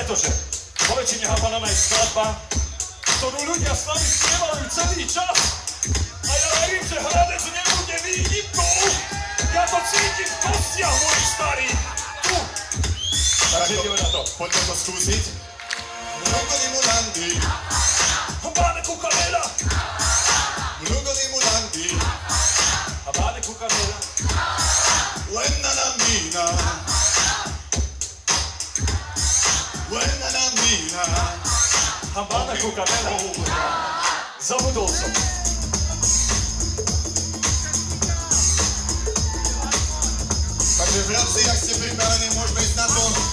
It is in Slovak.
Pretože po väčšine Havanana je skladba, ktorú ľudia s nami spievajú celý čas. A ja verím, že Hradec nebude výnimkou. Ja to cítim v kostiach, môj starý. Tu. Takže ideme na to. Poďme to skúsiť. Mnogo limulandy. Habane cucanela. Mnogo limulandy. Habane cucanela. Buena la mina. Buena la mina. Habane cucanela. Zabudol som. Takže bratci, ak ste pripravení, môžeme ísť na to.